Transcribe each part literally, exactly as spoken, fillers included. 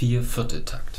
Vier-Viertel-Takt.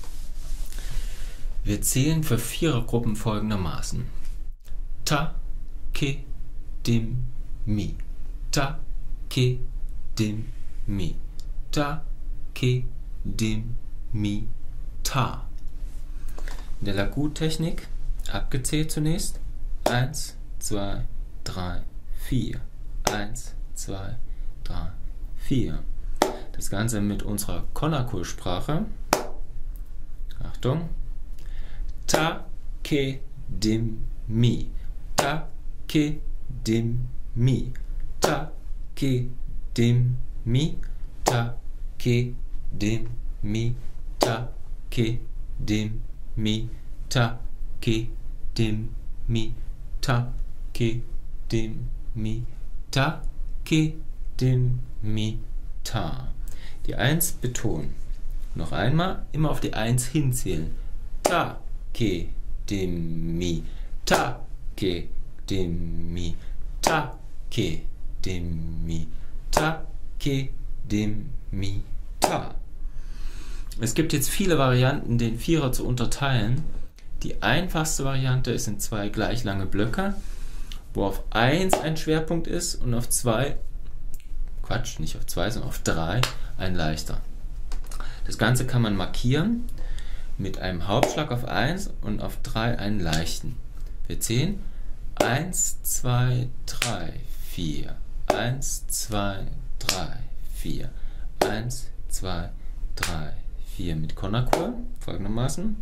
Wir zählen für Vierergruppen folgendermaßen: Ta, Ke, Dim, Mi. Ta, Ke, Dim, Mi. Ta, Ke, Dim, Mi, Ta. In der Lagut-Technik abgezählt zunächst. Eins, zwei, drei, vier. Eins, zwei, drei, vier. Das Ganze mit unserer Konakul-Sprache. Achtung. Ta, Ke, Dim, Mi. Ta, Ke, Dim, Mi. Ta, Ke, Dim, Mi. Ta, Ke, Dim, Mi. Ta, Ke, Dim, Mi. Ta, Ke, Dim, Mi. Ta, Ke, Dim, Mi. Ta, Ke, Dim, Mi, Ta. Die eins betonen. Noch einmal, immer auf die eins hinzählen. Ta, Ke, Dim, Mi. Ta, Ke, Dim, Mi. Ta, Ke, Dim, Mi. Ta, Ke, Dim, Mi, Ta. Es gibt jetzt viele Varianten, den Vierer zu unterteilen. Die einfachste Variante ist in zwei gleich lange Blöcke, wo auf eins ein Schwerpunkt ist und auf zwei, Quatsch, nicht auf zwei, sondern auf drei ein leichter. Das Ganze kann man markieren mit einem Hauptschlag auf eins und auf drei einen leichten. Wir zählen eins, zwei, drei, vier. eins, zwei, drei, vier. eins, zwei, drei, vier mit Konakul folgendermaßen.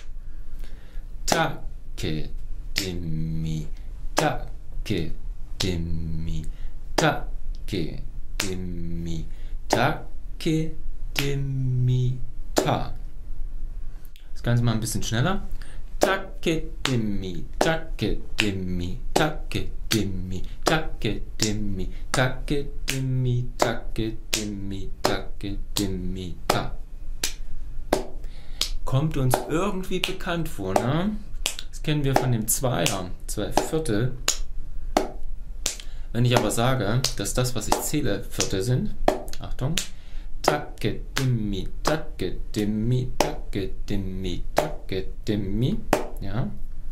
Ta, Ke, Dim, Mi. Ta, Ke, Dim, Mi. Ta, Ke, Dim, Mi. Ta, Ke, Dim, Mi, Ta. Das Ganze mal ein bisschen schneller. Ta, Ke, Dim, Mi. Ta, Ke, Dim, Mi. Ta, Ke, Dim, Mi. Ta, Ke, Dim, Mi. Ta, Ke, Dim, Mi. Ta, Ke, Dim, Mi. Ta, Ke, Dim, Mi, Ta. Kommt uns irgendwie bekannt vor, ne? Das kennen wir von dem Zweier, zwei Viertel. Wenn ich aber sage, dass das, was ich zähle, Viertel sind, Achtung, Take, Dimmi, Take, Dimmi, Take, Dimmi, Take, Dimmi, ja.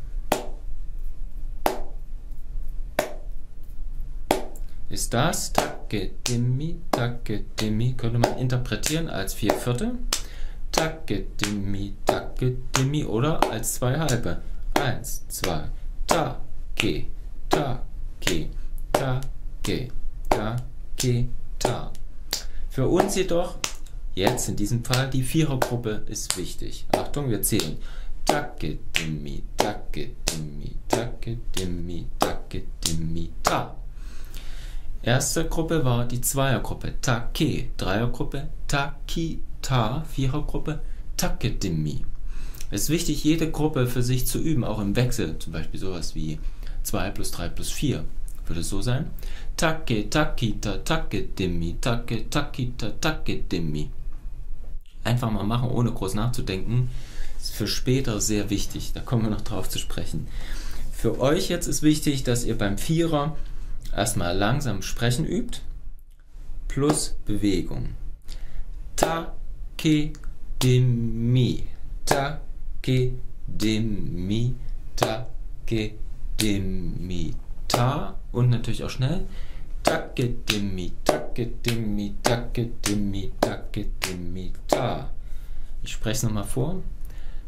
Ist das Take, Dimmi, Take, Dimmi, könnte man interpretieren als vier Viertel. Take, Dimmi, Take, Dimmi oder als zwei halbe. Eins, zwei, Ta, Ke, Ta, Ke, Ta, Ke, Ta, Ke, Ta. Für uns jedoch, jetzt in diesem Fall, die Vierergruppe ist wichtig. Achtung, wir zählen. Take, Dimmi, Take, Dimmi, Take, Dimmi, Take, Dimmi, Ta. Erste Gruppe war die Zweiergruppe, Ta, Ke. Dreiergruppe, Ta, Ki, Ta. Vierergruppe, Take, Dimmi. Es ist wichtig, jede Gruppe für sich zu üben, auch im Wechsel. Zum Beispiel sowas wie zwei plus drei plus vier. Würde es so sein? Take, Takita, Take, Dimmi, Take, Takita, Take, Dimmi. Einfach mal machen, ohne groß nachzudenken. Ist für später sehr wichtig. Da kommen wir noch drauf zu sprechen. Für euch jetzt ist wichtig, dass ihr beim Vierer erstmal langsam sprechen übt. Plus Bewegung. Take, Dimmi. Take, Dimmi. Take, Dimmi. Ta und natürlich auch schnell. Take, Dimmi, Take, Dimmi, Take, Dimmi, Take, Dimmi, Ta. Ich spreche es nochmal vor.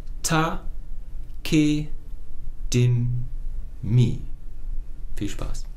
Ta, Ke, Dim, Mi. Viel Spaß.